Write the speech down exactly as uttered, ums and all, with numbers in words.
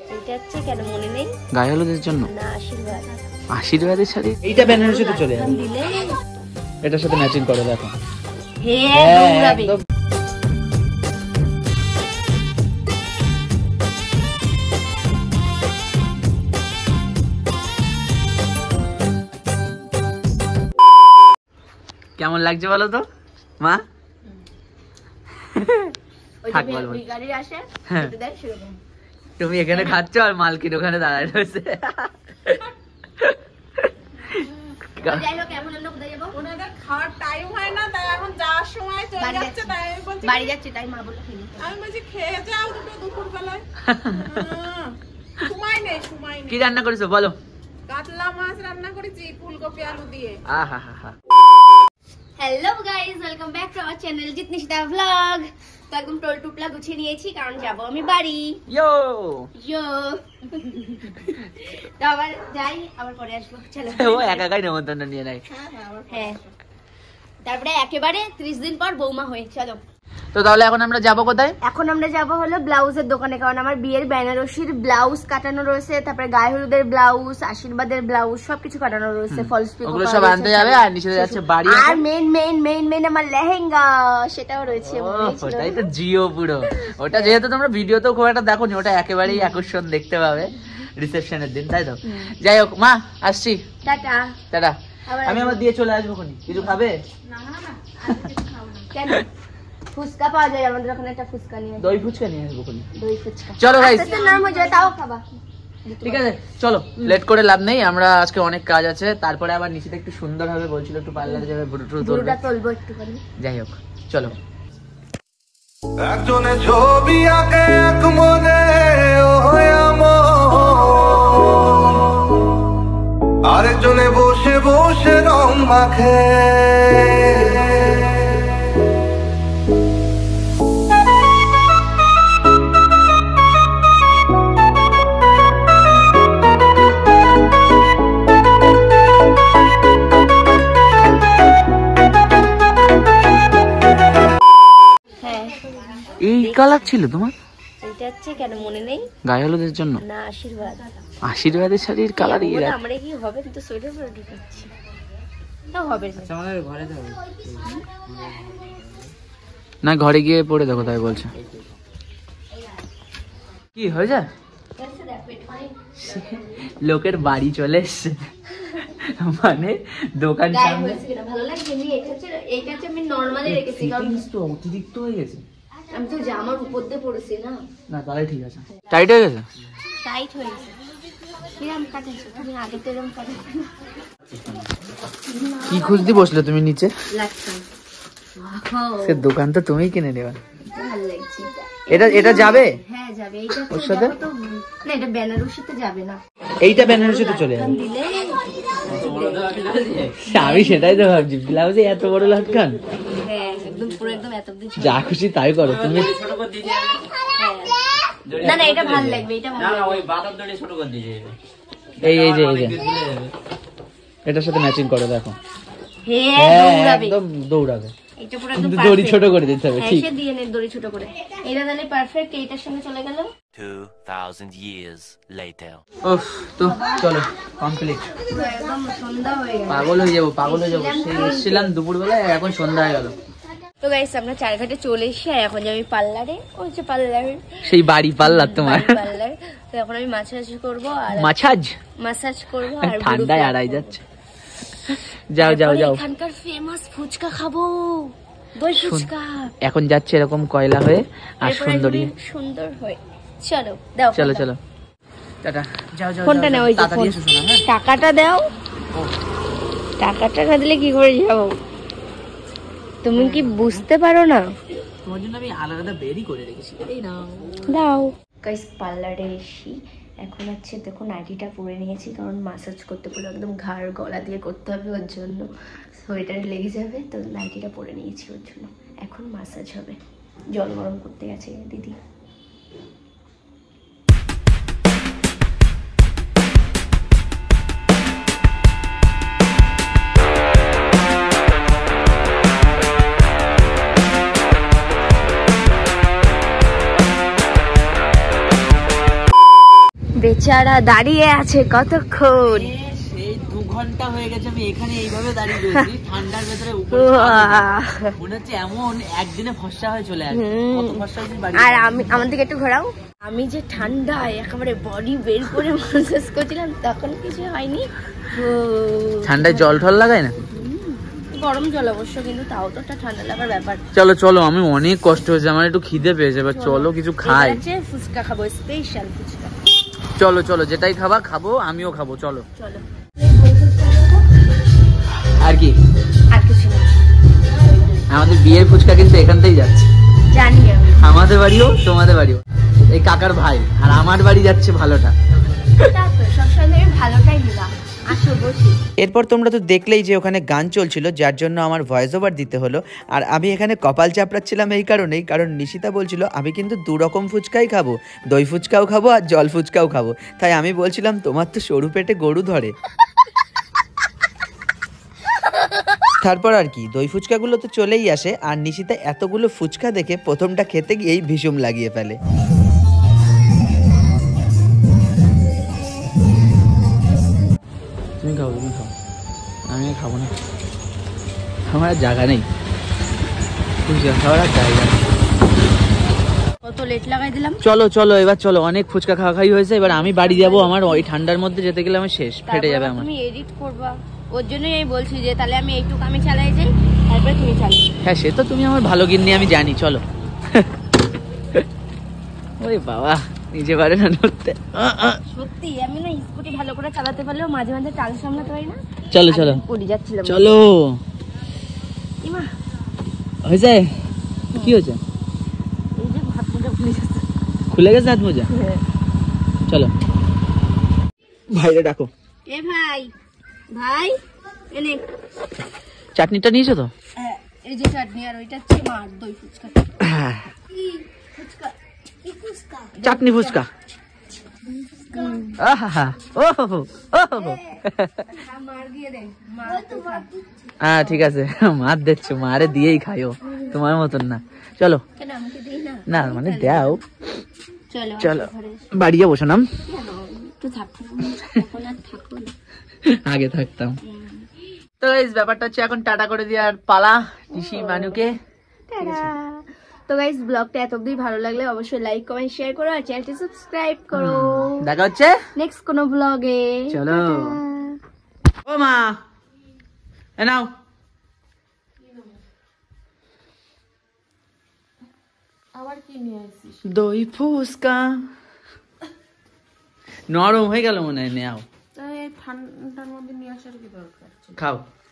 এটা হচ্ছে কেন মনে নেই? গায়ে হলুদের জন্য না, আশীর্বাদ। আশীর্বাদের শাড়ি এইটা ব্যানারের সাথে চলে যাবে। এটার সাথে ম্যাচিং করে দেখো। হ্যাঁ, দৌড়াবে। কেমন লাগছে বলো তো মা? তুমি এখানে খাচ্ছ আর মালকিন ওখানে দাঁড়ায় রয়েছে। কি রান্না করেছো বলো? কাতলা মাছ রান্না করেছি ফুলকপি আলু দিয়ে। আহা হা হা। Hello guys, welcome back to our channel Jitnishita vlog. তো একদম টোল টুপলা গুছিয়ে নিয়েছি কারণ যাবো আমি বাড়ি। ইয়ো ইয়ো তো আবার যাই, আবার পরে আসবো। চলো। ও একা একাই নেমন্তন্ন নিয়ে নাই। হ্যাঁ, তারপরে একেবারে ত্রিশ দিন পর বৌমা হয়ে। চলো। তো তাহলে এখন আমরা যাবো কোথায়? এখন আমরা যাবো হলো ব্লাউজের দোকানে, কারণ আমার বিয়ের বেনারসির ব্লাউজ কাটানো রয়েছে, তারপরে গায়ে হলুদের ব্লাউজ, আশীর্বাদের ব্লাউজ সবকিছু কাটানো রয়েছে। ফলস পিকো ওগুলো সব আনতে যাবে আর নিচে যাচ্ছে বাড়ি। আর মেইন মেইন মেইন মেইন আমার লেহেঙ্গা, সেটাও রয়েছে। ওটাই তো জিও পুরো। ওটা যেহেতু তোমরা ভিডিওতেও খুব একটা দেখোনি, ওটা একেবারেই আকর্ষণ দেখতে পাবে রিসেপশনের দিন, তাই তো? যাই হোক মা, আসছি। Ta-ta ta-ta. আমি আমার দিয়ে চলে আসবো। কিছু খাবে? না না না, কেন? ফুচকা পাওয়া যায় আমাদের ওখানে, একটা ফুচকা নিয়ে। দই ফুচকা নিয়ে আসবো। দই ফুচকা। চলো গাইস, আস্তে আস্তে নাম হয়ে যাবে, তাও খাবা। ঠিক আছে চলো, লেট করে লাভ নেই। আমরা আজকে অনেক কাজ আছে, তারপরে আবার নিচেতে একটু সুন্দর হবে বলছিল, একটু পার্লারে যাবে, বুড়ুটা তুলবো একটুখানি। যাই হোক চলো। একজনে ছবি আঁকে এক মনে, আরেকজনে বসে বসে রং মাখে। এই কালার ছিল তোমার? এটা হচ্ছে কেন মনে নেই? গায়ে হলুদের জন্য না, আশীর্বাদ। আশীর্বাদের শাড়ির কালার এই আমরা কি হবে? কিন্তু সোয়েটার পরে ঢুকাচ্ছি না, হবে না। আচ্ছা আমাদের ঘরে যাবে না, ঘরে গিয়ে পরে দেখো, তাই বলছে। কি হয়ে যায়? লোকের বাড়ি চলে এসছে, মানে দোকান সামনে। ভালো লাগছে। এইটা হচ্ছে আমি নরমালি রেখেছি কারণ অতিরিক্ত হয়ে গেছে। আমি তো জামার উপর দিয়ে পরেছি না। না তাহলে ঠিক আছে। টাইট হয়ে গেছে? টাইট হয়ে গেছে। কিরম কাটেছো তুমি? আগে তো এরকম কাটেছো। কি খুঁজতে বসলে তুমি নিচে? লাগছে। সে দোকান তো তুমিই কিনে নেবা। ভালো লাগছে। এটা এটা যাবে? হ্যাঁ যাবে। এইটা ওর সাথে না, এটা বেনারসিতে যাবে না। এইটা বেনারসিতে চলে যাবে। দিলে আমি সেটাই তো ভাবছি, ব্লাউজে এত বড় লটকান। হ্যাঁ একদম পুরো একদম এত দিন। যা খুশি তাই করো তুমি। না না, এটা ভালো লাগবে। এটা ভালো লাগবে। ওই বাতার দড়ি ছোট করে দিয়ে যাবে। এই এই যে এই যে এটার সাথে ম্যাচিং করে দেখো। হ্যাঁ দৌড়াবে, একদম দৌড়াবে। এটা পুরো একদম দড়ি ছোট করে দিতে হবে। ঠিক আছে, দিয়ে নে দড়ি ছোট করে। এটা তাহলে পারফেক্ট। এইটার সঙ্গে চলে গেল। two thousand years later. উফ, তো চলো কমপ্লিট। একদম সন্ধ্যা হয়ে গেল। পাগল হয়ে যাবো, পাগল হয়ে যাবো। সেই এসেছিলাম দুপুরবেলায়, এখন সন্ধ্যা হয়ে গেল। তো গাইস আমরা চারঘাটে চলে এসেছি আর এখন যাবো পার্লারে। ওই যে পার্লার, সেই বাড়ি পার্লার তোমার পার্লার। তো এখন আমি মাসাজ করবো আর মাসাজ মাসাজ করবো আর ঠান্ডায় আড়াই যাচ্ছে। যাও যাও যাও, এখানকার ফেমাস ফুচকা খাবো, দই ফুচকা। এখন যাচ্ছে এরকম কয়লা হয়ে আর সুন্দরী সুন্দর হয়ে। চলো দাও, চলো চলো টাটা। যাও যাও, ফোনটা নাও। ওই যে ফোন, টাকাটা দাও। টাকাটা না দিলে কি করে যাবো? তুমি কি বুঝতে পারো না? তোমার জন্য আমি আলাদা বেরি করে রেখেছি। এই নাও দাও। গাইস পার্লারে এসি, এখন হচ্ছে দেখো নাইটিটা পরে নিয়েছি কারণ মাসাজ করতে বলে একদম ঘাড় গলা দিয়ে করতে হবে, ওর জন্য সোয়েটারে লেগে যাবে। তো নাইটিটা পরে নিয়েছি ওর জন্য। এখন মাসাজ হবে। জল গরম করতে গেছে দিদি। বেচারা দাঁড়িয়ে আছে কতক্ষণ। সেই দু ঘন্টা হয়ে গেছে আমি এখানে এইভাবে দাঁড়িয়ে রয়েছি ঠান্ডার ভেতরে উপরে মনে হচ্ছে এমন একদিনে ফর্সা হয়ে চলে আসবে। কত ফর্সা হয়েছে বাড়ি। আর আমি আমার দিকে একটু ঘোরাও। আমি যে ঠান্ডায় একেবারে বডি বের করে ম্যাসাজ করছিলাম তখন কিছু হয়নি। ঠান্ডায় জল ঠল লাগায় না? গরম জল অবশ্য, কিন্তু তাও তো একটা ঠান্ডা লাগার ব্যাপার। চলো চলো, আমি অনেক কষ্ট হয়েছে, আমার একটু খিদে পেয়েছে, এবার চলো কিছু খাই। ফুচকা খাবো, স্পেশাল ফুচকা। চলো চলো, যেটাই খাবা খাবো, আমিও খাবো, চলো চলো। আর কি? আর কিছু না, আমাদের বিয়ের ফুচকা কিন্তু এখান থেকেই যাচ্ছে। জানি আমি। আমাদের বাড়িও তোমাদের বাড়িও, এই কাকার ভাই, আর আমার বাড়ি যাচ্ছে ভালোটা। সবসময় ভালোটাই নিলাম। এরপর তোমরা তো দেখলেই যে ওখানে গান চলছিল, যার জন্য আমার ভয়েস ওভার দিতে হলো। আর আমি এখানে কপাল চাপড়াচ্ছিলাম এই কারণেই, কারণ নিশিতা বলছিল আমি কিন্তু দু রকম ফুচকাই খাবো, দই ফুচকাও খাবো আর জল ফুচকাও খাবো। তাই আমি বলছিলাম তোমার তো সরু পেটে গরু ধরে। তারপর আর কি, দই ফুচকাগুলো তো চলেই আসে, আর নিশিতা এতগুলো ফুচকা দেখে প্রথমটা খেতে গিয়েই ভীষণ লাগিয়ে ফেলে। তুমি খাও, তুমি খাও, আমি খাবো না, আমার আর জায়গা নেই, ফুচকা খাওয়ার আর জায়গা নেই। কত লেট লাগাই দিলাম। চলো চলো এবার চলো, অনেক ফুচকা খাওয়া খাই হয়েছে, এবার আমি বাড়ি যাবো। আমার ওই ঠান্ডার মধ্যে যেতে গেলে আমার শেষ, ফেটে যাবে আমার। তুমি এডিট করবা, ওর জন্যই আমি বলছি যে তাহলে আমি এইটুকু আমি চালাই যাই, তারপরে তুমি চালাই। হ্যাঁ সে তো তুমি আমার ভালো গিন্নি, আমি জানি। চলো। ওই বাবা, নিজে পারে না নড়তে। সত্যি আমি না স্কুটি ভালো করে চালাতে পারলেও মাঝে মাঝে টাল সামলাতে পারি না। চলো চলো পড়ে যাচ্ছিলাম। চলো। ইমা হয়েছে? কি হয়েছে? এই যে হাত মোজা খুলে যাচ্ছে। খুলে গেছে হাত মোজা? চলো ভাইরে ডাকো। এ ভাই, ভাই এনে চাটনিটা নিয়েছো তো? হ্যাঁ, এই যে চাটনি, আর ওইটা হচ্ছে মার দই ফুচকা। কি ফুচকা? কি ফুচকা? চাটনি ফুচকা। আহা, ওহো ওহো। মার দিয়ে দে, মার তো হ্যাঁ ঠিক আছে, মার দিচ্ছ, মারে দিয়েই খাইও, তোমার মতন না। চলো। কেন আমাকে দেই না? না মানে দাও। চলো চলো বাড়ি যাবো শোনাম। একটু থাকো, এখন আর থাকো না, আগে থাকতাম। তো এই ব্যাপারটা হচ্ছে এখন টাটা করে দিয়ে আর পালা ঋষি মানুকে। তো গাইস, ব্লগটা এত অবধি ভালো লাগলে অবশ্যই লাইক কমেন্ট শেয়ার করো, আর চ্যানেলটি সাবস্ক্রাইব করো। দেখা হচ্ছে নেক্সট কোনো ব্লগে। চলো। ও মা, এ নাও। আবার কি নিয়ে আসিস? দই ফুচকা নরম হয়ে গেল মনে হয়, নেও। তাই ঠান্ডার মধ্যে নিয়ে আসার কি দরকার? খাও।